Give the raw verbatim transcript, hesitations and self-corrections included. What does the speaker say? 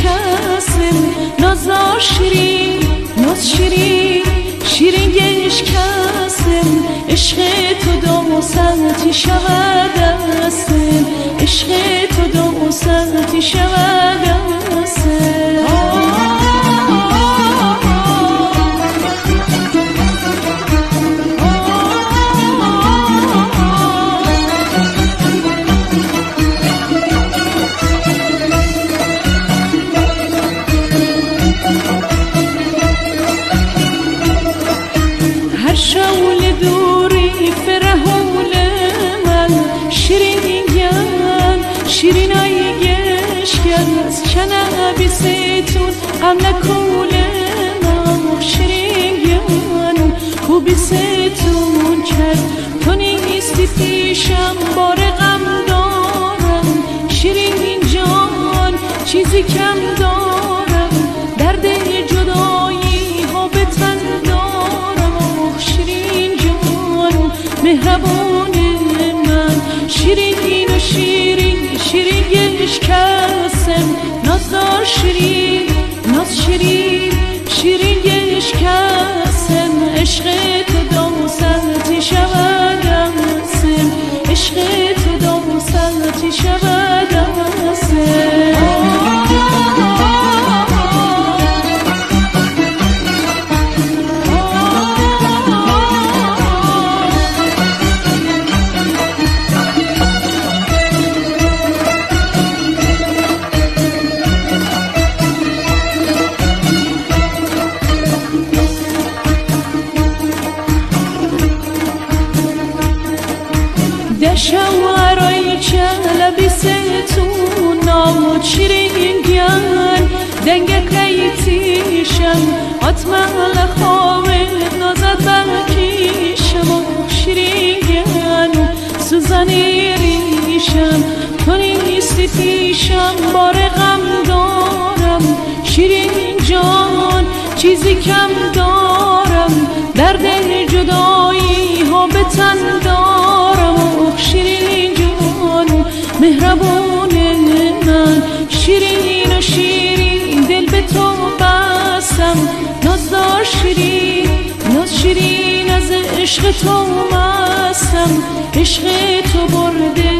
کسم نازدار شیرین ناز شیرین شیرین گش کسم عشق تو دو سنتی شود دستم عشق تو دو سنتی شود دستم هر شول دوری فرهول من شیرین گن شیرین ای گشکن از کنه بیستون غم نکول من شیرین گن خوبی ستون کرد تو نیستی پیشم بار غم دارم شیرین جان چیزی کم دارم درد جدایی ها به تن مهربان من شیرین و شیرین شیرین گش کسم نازدار شیرین ناز شیرین شیرین گش کسم عشق تو دو سنتی شود دستم عشق تو دو سنتی شود دستم دشوارای چلبی ستون نامود شیرین گن دنگک لیتیشم آتمال خواه نازد بکیشم و شیرین گن سوزنی ریشم تو نیستی پیشم بار غم دارم شیرین جان چیزی کم دارم درد جدایی ها به تن دارم شیرین جان مهربان من شیرین و شیرین دل به تو بستم نازدار شیرین ناز شیرین از عشق تو مستم عشق تو برده